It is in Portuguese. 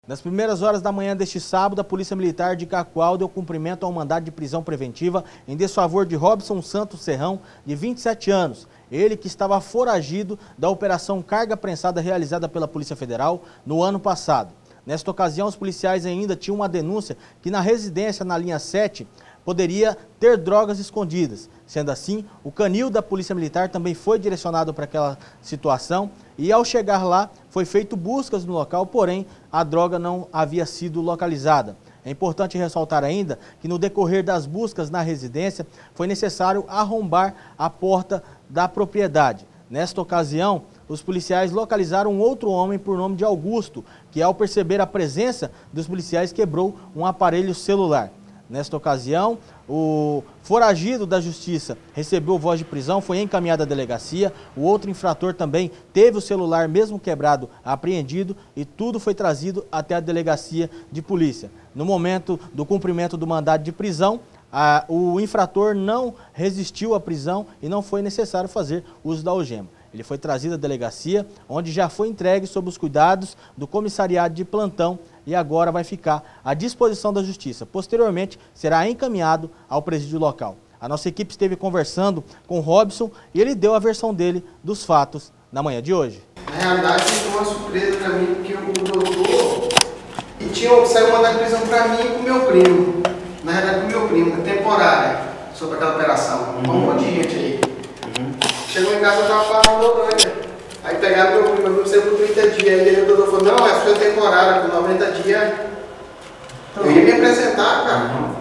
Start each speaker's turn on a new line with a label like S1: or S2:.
S1: Nas primeiras horas da manhã deste sábado, a Polícia Militar de Cacoal deu cumprimento ao mandado de prisão preventiva em desfavor de Robson Santos Serrão, de 27 anos. Ele que estava foragido da operação carga prensada realizada pela Polícia Federal no ano passado. Nesta ocasião, os policiais ainda tinham uma denúncia que na residência na linha 7 poderia ter drogas escondidas. Sendo assim, o canil da Polícia Militar também foi direcionado para aquela situação e ao chegar lá foi feito buscas no local, porém a droga não havia sido localizada. É importante ressaltar ainda que no decorrer das buscas na residência foi necessário arrombar a porta da propriedade. Nesta ocasião, os policiais localizaram um outro homem por nome de Augusto, que ao perceber a presença dos policiais quebrou um aparelho celular. Nesta ocasião, o foragido da justiça recebeu voz de prisão, foi encaminhado à delegacia. O outro infrator também teve o celular, mesmo quebrado, apreendido e tudo foi trazido até a delegacia de polícia. No momento do cumprimento do mandado de prisão, o infrator não resistiu à prisão e não foi necessário fazer uso da algema. Ele foi trazido à delegacia, onde já foi entregue sob os cuidados do comissariado de plantão e agora vai ficar à disposição da justiça. Posteriormente, será encaminhado ao presídio local. A nossa equipe esteve conversando com o Robson e ele deu a versão dele dos fatos na manhã de hoje.
S2: Na realidade, foi uma surpresa para mim, porque o doutor saiu mandado de prisão para mim e para o meu primo. Na realidade, para o meu primo, temporária, sobre aquela operação. Um monte de gente aí. Chegou em casa, eu estava falando do Noronha. Aí pegaram meu primo, eu por 30 dias. Aí o doutor falou, não, essa foi temporária, por 90 dias. Eu ia me apresentar, cara.